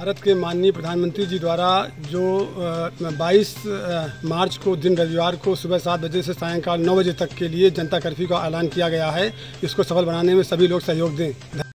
भारत के माननीय प्रधानमंत्री जी द्वारा जो 22 मार्च को दिन रविवार को सुबह 7 बजे से सायंकाल 9 बजे तक के लिए जनता कर्फ्यू का ऐलान किया गया है, इसको सफल बनाने में सभी लोग सहयोग दें।